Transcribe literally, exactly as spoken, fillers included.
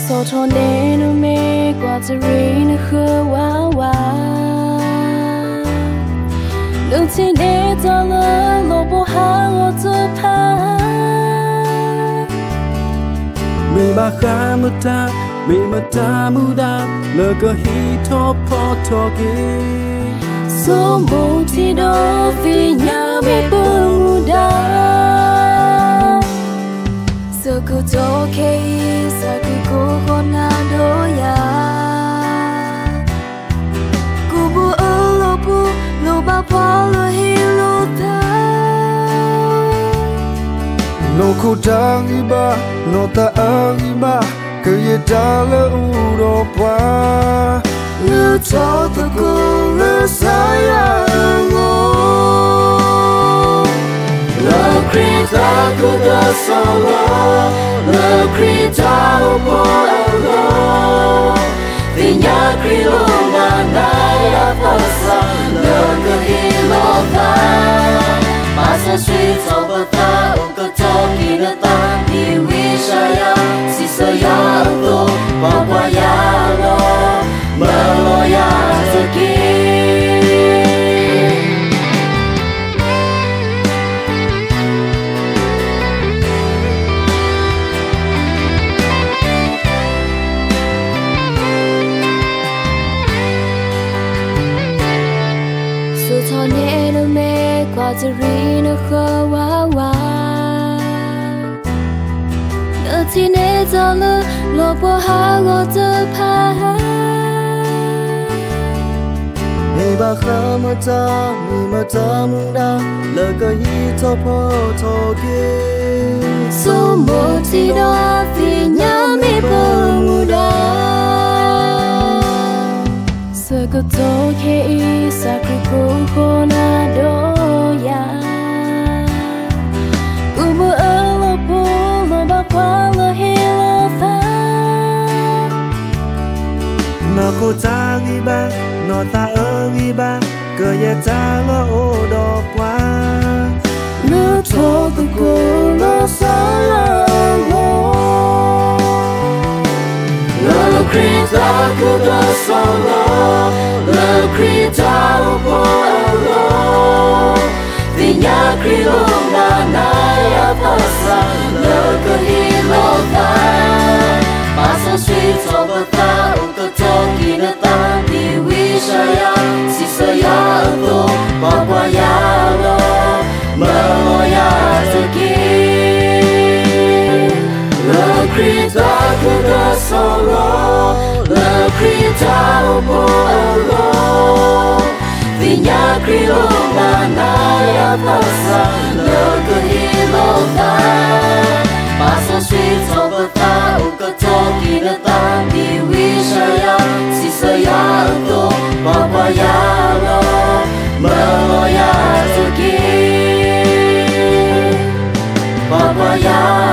so cho nên nó mê qua từ ri nó khơi wow wow đừng chỉ để cho lỡ lộ bộ hàng ở từ pa mi ba kha mu ta mi ma ta mu da lỡ cơ hi thọ po thọ ki số một thì đó vì nhà mẹ bơ mu da giờ cứ cho kê giờ cứ cố con na đó ya cứ bu ở lo bu lo ba pa lo hi lo ta no khu ta ngi ba no ta a ngi ba cứ ye ta lỡ u do pa lỡ cho ta cô lỡ sai à ngô lỡ Krita cứ đã solo lỡ Krita po alo vì nhà Krilo mà nay đã phát sáng lỡ cứ hi lo ta mà sẽ suy cho bờ ta ông cứ cho kỳ nữa ta đi vi sa ya si sa ya to qua qua ya lo mà lo ya giờ kia cho nhẹ nó mê qua từ ri nó khơi wow wow nỡ chỉ nè cho lỡ lộ bộ hàng ở từ pa mi ba kha mu ta mi ma ta mu da lỡ cơ hi thọ po thọ ki số một thì đó vì nhà mẹ bơ mu da giờ cứ cho kê sa cứ cố cố na do ya cứ mơ ở lo po lo ba qua lo hi lo ta no khu ta ngi ba no ta a ngi ba cơ ye ta lo o do pa lỡ cho ta cô lỡ sai à ngô lỡ Krita cứ đã solo lỡ Krita po alo vì nhà Krilo mà nay đã phát sáng lỡ cứ hi lo ta mà sẽ suy cho bờ ta ông cứ cho kỳ nữa ta đi vi sa ya si sa ya to qua qua ya lo mà lo ya giờ kia lỡ Krita cứ đã solo lỡ Krita po alo vì nhà Krilo mà nay đã phát sáng lỡ cứ hi lo ta mà sẽ suy cho bờ ta ông cứ cho kỳ nữa ta đi vi sa ya si sa ya to qua qua ya lo mà lo ya giờ kia qua qua ya